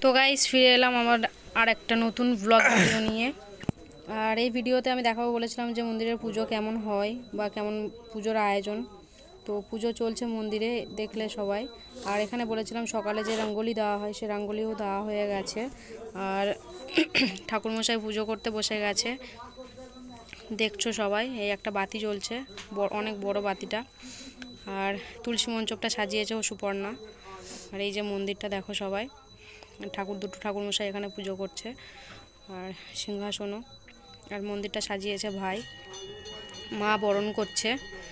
তো গাইস ফিরে এলাম আমার আর একটা নতুন ব্লগ ভিডিও নিয়ে। আর এই ভিডিওতে আমি দেখাবো বলেছিলাম যে মন্দিরের পুজো কেমন হয় বা কেমন পুজোর আয়োজন। তো পুজো চলছে মন্দিরে, দেখলে সবাই। আর এখানে বলেছিলাম সকালে যে রঙ্গোলি দেওয়া হয় সে রঙ্গোলিও দেওয়া হয়ে গেছে। আর ঠাকুরমশাই পুজো করতে বসে গেছে, দেখছো সবাই। এই একটা বাতি জ্বলছে, অনেক বড় বাতিটা। আর তুলসী মঞ্চপটা সাজিয়েছে ও সুপর্ণা। আর এই যে মন্দিরটা দেখো সবাই, দুটো ঠাকুরমশাই এখানে পুজো করছে, আর সিংহাসনও। আর মন্দিরটা সাজিয়েছে ভাই। মা বরণ করছে,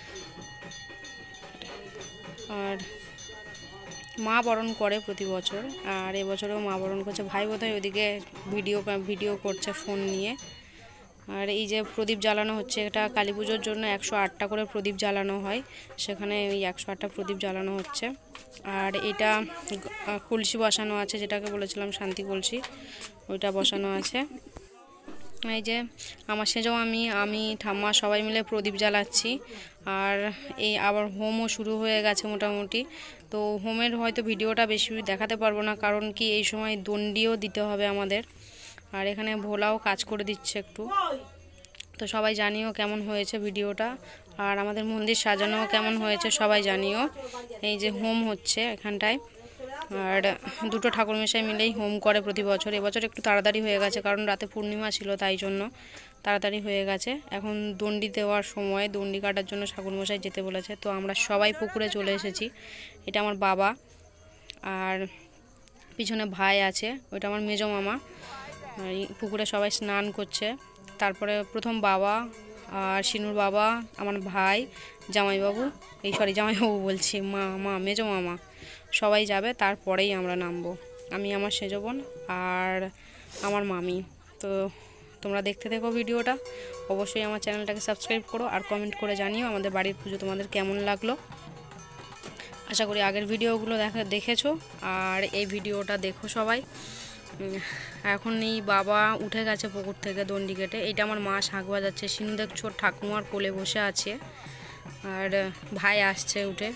আর মা বরণ করে প্রতি বছর, আর এবছরেও মা বরণ করছে। ভাই বোধহয় ওদিকে ভিডিও করছে ফোন নিয়ে। আর এই যে প্রদীপ জ্বালানো হচ্ছে, এটা কালী পুজোর জন্য 108টা করে প্রদীপ জ্বালানো হয়, সেখানে ওই 108টা প্রদীপ জ্বালানো হচ্ছে। আর এটা কলসি বসানো আছে, যেটাকে বলেছিলাম শান্তি কলসি, ওইটা বসানো আছে। এই যে আমার সেজও আমি ঠাম্মা সবাই মিলে প্রদীপ জ্বালাচ্ছি। আর এই আবার হোমও শুরু হয়ে গেছে মোটামুটি। তো হোমের হয়তো ভিডিওটা বেশি দেখাতে পারবো না, কারণ কি এই সময় দণ্ডিও দিতে হবে আমাদের। আর এখানে ভোলাও কাজ করে দিচ্ছে একটু। তো সবাই জানিও কেমন হয়েছে ভিডিওটা, আর আমাদের মন্দির সাজানোও কেমন হয়েছে সবাই জানিও। এই যে হোম হচ্ছে এখানটায়, আর দুটো ঠাকুরমশাই মিলেই হোম করে প্রতি বছর। এবছর একটু তাড়াতাড়ি হয়ে গেছে, কারণ রাতে পূর্ণিমা ছিল, তাই জন্য তাড়াতাড়ি হয়ে গেছে। এখন দণ্ডি দেওয়ার সময়, দণ্ডি কাটার জন্য ঠাকুরমশাই যেতে বলেছে। তো আমরা সবাই পুকুরে চলে এসেছি। এটা আমার বাবা, আর পিছনে ভাই আছে, ওইটা আমার মেজো মামা। এই পুকুরে সবাই স্নান করছে। তারপরে প্রথম বাবা, আর শিনুর বাবা, আমার ভাই, জামাইবাবু, জামাইবাবু বলছি, মেজো মামা, সবাই যাবে। তারপরেই আমরা নামবো, আমি, আমার সেজো বোন আর আমার মামি। তো তোমরা দেখতে থেকো ভিডিওটা। অবশ্যই আমার চ্যানেলটাকে সাবস্ক্রাইব করো, আর কমেন্ট করে জানিও আমাদের বাড়ির পুজো তোমাদের কেমন লাগলো। আশা করি আগের ভিডিওগুলো দেখেছো, আর এই ভিডিওটা দেখো সবাই। এখন এই বাবা উঠে গেছে পুকুর থেকে দণ্ডি কেটে। এইটা আমার মা শাঁখ বাজাচ্ছে। শিনু দেখছো ঠাকুমার কোলে বসে আছে, আর ভাই আসছে উঠে।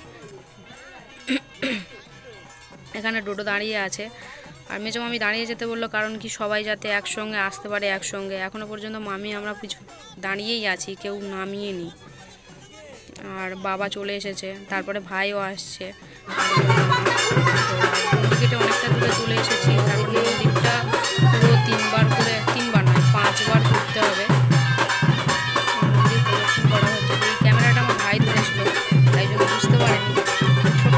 এখানে ডোডো দাঁড়িয়ে আছে, আর মেজো মামি দাঁড়িয়ে যেতে বললো, কারণ কি সবাই যাতে একসঙ্গে আসতে পারে একসঙ্গে। এখনও পর্যন্ত মামি আমরা পিছু দাঁড়িয়েই আছি, কেউ নামিয়ে নি। আর বাবা চলে এসেছে, তারপরে ভাইও আসছে। কেটে অনেকটা দূরে চলে এসেছি। তারপরে মন্দিরটা পুরো 3বার নয় 5বার ঘুরতে হবে। মন্দির প্রদক্ষিণ করা হচ্ছে। এই ক্যামেরাটা আমার ভাই ধরেছিল, তাই জন্য বুঝতে পারিনি। ছোটো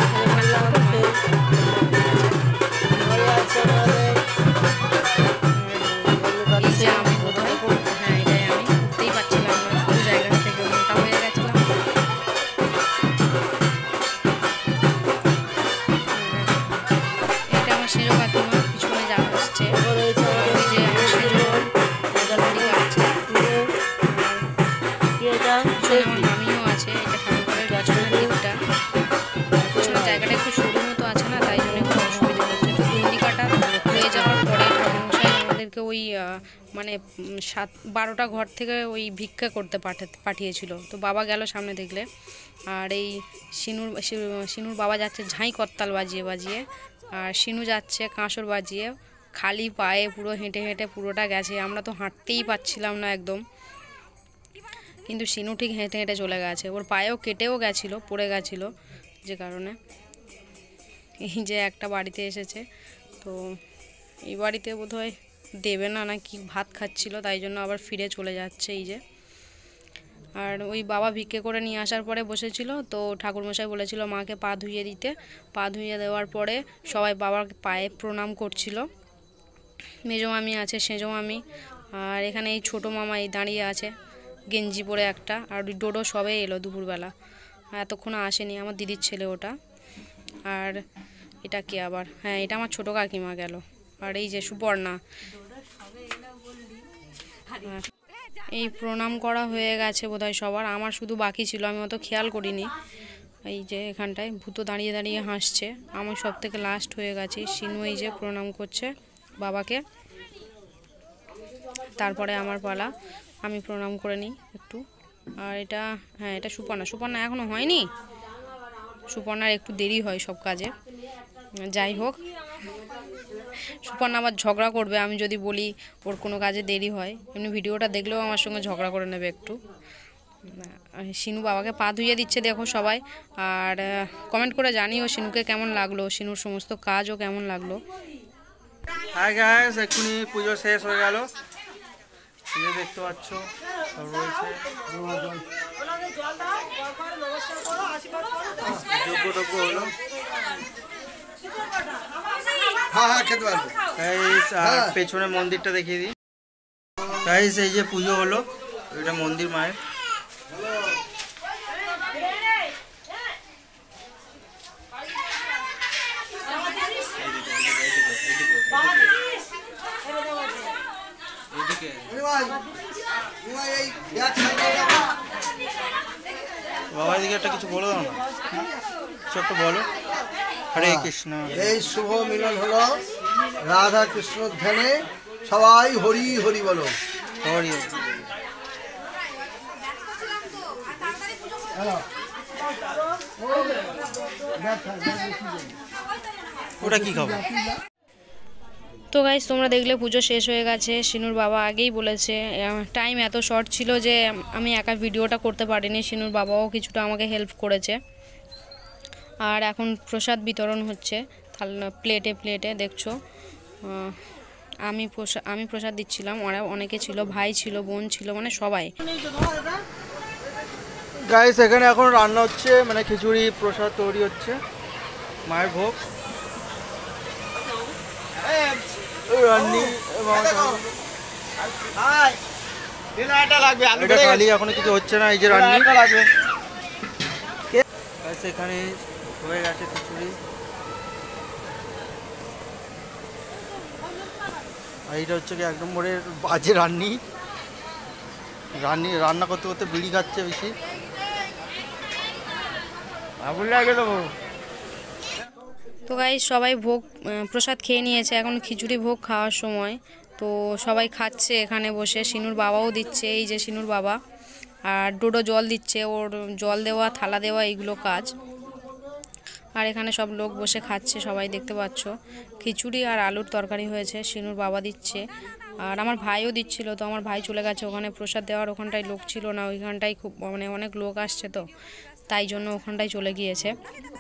আমি বোধহয়, হ্যাঁ এটাই আমি, উঠতেই পারছিলাম না পুরো জায়গা থেকে, মোটা হয়ে গেছিলাম। এটা আমার সেজো কাকিমা, পিছনে যা আসছে, ওই যে আমার সেজো দণ্ডি কাটছে। পিছনে আমার মামিও আছে। এটা ঠাকুরের পিছনের দিকটা, পিছনের জায়গাটা একটু সরু মতো আছে না, তাই জন্য একটু অসুবিধা হচ্ছে। তো দণ্ডি কাটা হয়ে যাওয়ার পরে ঠাকুরমশাই আমাদেরকে ওই মানে 12টা ঘর থেকে ওই ভিক্ষা করতে পাঠিয়েছিল। তো বাবা গেল সামনে দেখলে। আর এই শিনুর বাবা যাচ্ছে ঝাঁই করতাল বাজিয়ে বাজিয়ে, আর শিনু যাচ্ছে কাঁসর বাজিয়ে। খালি পায়ে পুরো হেঁটে হেঁটে পুরোটা গেছে, আমরা তো হাঁটতেই পারছিলাম না একদম। কিন্তু শিনু ঠিক হেঁটে হেঁটে চলে গেছে, ওর পায়েও কেটেও গেছিলো, পড়ে গেছিলো, যে কারণে। এই যে একটা বাড়িতে এসেছে, তো এই বাড়িতে বোধহয় দেবে না কি ভাত খাচ্ছিল, তাই জন্য আবার ফিরে চলে যাচ্ছে। এই যে, আর ওই বাবা ভিক্ষে করে নিয়ে আসার পরে বসেছিল। তো ঠাকুরমশাই বলেছিল মাকে পা ধুইয়ে দিতে। পা ধুইয়ে দেওয়ার পরে সবাই বাবার পায়ে প্রণাম করছিল। মেজো মামি আছে, সেজো মামি, আর এখানে এই ছোটো মামা এই দাঁড়িয়ে আছে, গেঞ্জি পরে একটা। আর ওই ডোডো সবে এলো দুপুরবেলা, এতক্ষণ আসেনি, আমার দিদির ছেলে ওটা। আর এটা কে আবার, হ্যাঁ এটা আমার ছোটো কাকিমা গেল। আর এই যে সুপর্ণা। এই প্রণাম করা হয়ে গেছে বোধহয় সবার, আমার শুধু বাকি ছিল, আমি অত খেয়াল করিনি। এই যে এখানটায় ভূতো দাঁড়িয়ে দাঁড়িয়ে হাসছে, আমি সব থেকে লাস্ট হয়ে গেছি। শিনু এই যে প্রণাম করছে বাবাকে, তারপরে আমার পালা, আমি প্রণাম করে নিই একটু। আর এটা, হ্যাঁ এটা সুপর্ণা এখনও হয়নি, সুপর্ণার একটু দেরি হয় সব কাজে। যাই হোক, সুপর্ণা আবার ঝগড়া করবে আমি যদি বলি ওর কোনো কাজে দেরি হয়। এমনি ভিডিওটা দেখলেও আমার সঙ্গে ঝগড়া করে নেবে একটু। শিনু বাবাকে পা ধুইয়ে দিচ্ছে দেখো সবাই। আর কমেন্ট করে জানিও শিনুকে কেমন লাগলো, শিনুর সমস্ত কাজও কেমন লাগলো। হাই গাইস, এক্ষুনি পুজো শেষ হয়ে গেল। পুজো দেখতে পাচ্ছ সব রয়েছে। যোগ্য হলো। গাইস, আর পেছনে মন্দিরটা দেখিয়ে দিই। গাইস, এই যে পুজো হলো, এটা মন্দির মায়ের। বাবা এদিকে একটা কিছু বলে দাও না, কিছু একটা বলো। হরে কৃষ্ণ। এই শুভ মিলন হলো রাধা কৃষ্ণ ধ্যানে, সবাই হরি হরি বলো। হরি। ওটা কি খাবো? তো গাইস, তোমরা দেখলে পুজো শেষ হয়ে গেছে। শিনুর বাবা আগেই বলেছে, টাইম এত শর্ট ছিল যে আমি একা ভিডিওটা করতে পারিনি। শিনুর বাবাও কিছুটা আমাকে হেল্প করেছে। আর এখন প্রসাদ বিতরণ হচ্ছে প্লেটে প্লেটে, দেখছো। আমি প্রসাদ দিচ্ছিলাম, ওরা অনেকে ছিল, ভাই ছিল, বোন ছিল, মানে সবাই। গাইস, এখানে এখন রান্না হচ্ছে, মানে খিচুড়ি প্রসাদ তৈরি হচ্ছে, মায়ের ভোগ। এখনো কিছু হচ্ছে না, এই যে রান্নি লাগবে। এখানে হয়ে গেছে খিচুড়ি। আর এইটা হচ্ছে কি 1 নম্বরের বাজে রান্না করতে করতে বিড়ি খাচ্ছে বেশি। আগুন লাগে দেবো। তো গাইস, সবাই ভোগ প্রসাদ খেয়ে নিয়েছে, এখন খিচুড়ি ভোগ খাওয়ার সময়। তো সবাই খাচ্ছে এখানে বসে, শিনুর বাবাও দিচ্ছে, এই যে শিনুর বাবা। আর ডোডো জল দিচ্ছে, ওর জল দেওয়া থালা দেওয়া এইগুলো কাজ। আর এখানে সব লোক বসে খাচ্ছে, সবাই দেখতে পাচ্ছ। খিচুড়ি আর আলুর তরকারি হয়েছে, শিনুর বাবা দিচ্ছে। আর আমার ভাইও দিচ্ছিল, তো আমার ভাই চলে গেছে ওখানে প্রসাদ দেওয়ার, ওখানটায় লোক ছিল না, ওইখানটায় খুব মানে অনেক লোক আসছে, তো তাই জন্য ওখানটায় চলে গিয়েছে।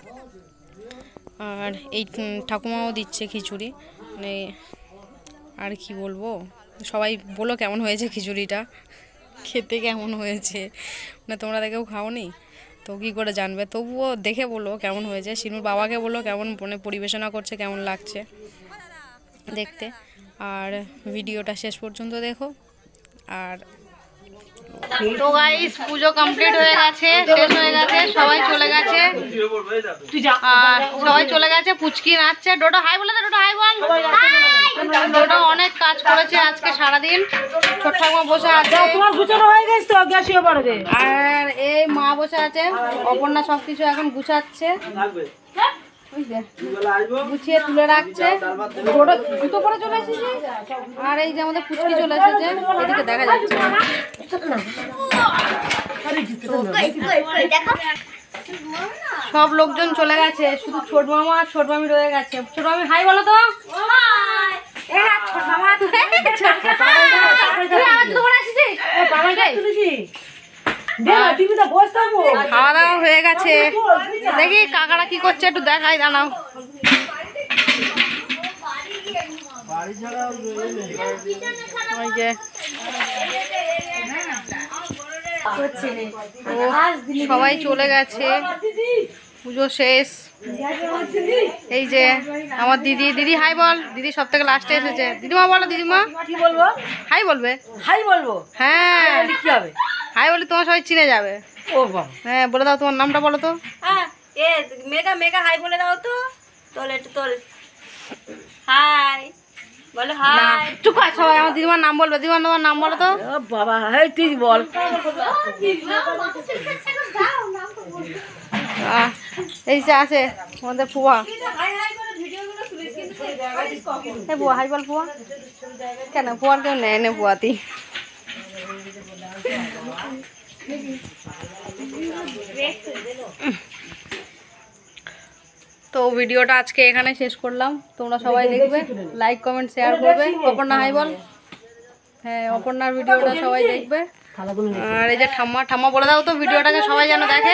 আর এই ঠাকুমাও দিচ্ছে খিচুড়ি, মানে আর কি বলবো। সবাই বলো কেমন হয়েছে খিচুড়িটা, খেতে কেমন হয়েছে। মানে তোমরা দেখেও খাওনি তো কী করে জানবে, তবুও দেখে বলো কেমন হয়েছে। শিনুর বাবাকে বলো কেমন মানে পরিবেশনা করছে, কেমন লাগছে দেখতে। আর ভিডিওটা শেষ পর্যন্ত দেখো। আর তো গাইস, পুজো কমপ্লিট হয়ে গেছে, শেষ হয়ে গেছে, সবাই চলে গেছে। আর সবাই চলে গেছে, পুচকি নাচছে। ডোডো হাই বলে দে, ডোডো হাই বল। ডোডো অনেক কাজ করেছে আজকে সারাদিন। ছোট ঠাকুমা বসে আছে, আর এই মা বসে আছে, অপর্ণা সবকিছু এখন গুছাচ্ছে, গুছিয়ে তুলে রাখছে। ডোডো জুতো পরে চলে এসেছে। আর এই যে আমাদের পুচকি চলে এসেছে, এদিকে দেখা যাচ্ছে। সব লোকজন চলে গেছে, শুধু ছোট মামা আর ছোট মামি রয়ে গেছে। ছোট মামি হাই বলো তো। খাওয়া দাওয়া হয়ে গেছে, দেখি কাকারা কি করছে একটু দেখাই, দাঁড়াও। সবাই চলে গেছে, পুজো শেষ। এই যে আমার দিদি হাই বল। দিদি সব থেকে লাস্টে এসেছে। দিদিমা বলো, দিদিমা কি বলবো? হাই বলবে। হাই বলবো? হ্যাঁ, কি হবে? হাই বলে তোমার সবাই চিনে যাবে। ও বাবা, হ্যাঁ বলে দাও, তোমার নামটা বলো তো। মেগা মেগা হাই বলে দাও তো। তোল হাই বলো, হাই। চুপ কর সবাই, আমার দিদিমার নাম বলবে। দিদিমার তোমার নাম বলো তো। বাবা, হাই তুই বল। এই যে আছে আমাদের ফুয়া। বুয়া হাই বল। ফুয়া কেন, ফুয়ার কেউ নেয় না বুয়াতি। তো ভিডিওটা আজকে এখানে শেষ করলাম। তোমরা সবাই দেখবে, লাইক কমেন্ট শেয়ার করবে। অপর্ণা হাই বল। হ্যাঁ, অপর্ণার ভিডিওটা সবাই দেখবে। আর এই যে ঠাম্মা, ঠাম্মা বলে দাও তো ভিডিওটাকে সবাই যেন দেখে।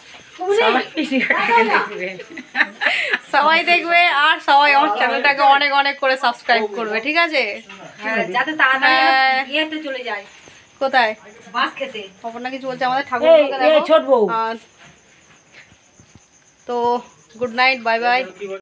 সবাই দেখবে আর সবাই আমার চ্যানেলটাকে অনেক অনেক করে সাবস্ক্রাইব করবে, ঠিক আছে? যাতে তাড়াতাড়ি ইয়েতে চলে যায়। কোথায়? মাছ খেতে। অপর্ণা কিছু বলছে আমাদের ঠাকুরকে দেখো। ছোট বউ। তো গুড নাইট, বাই বাই।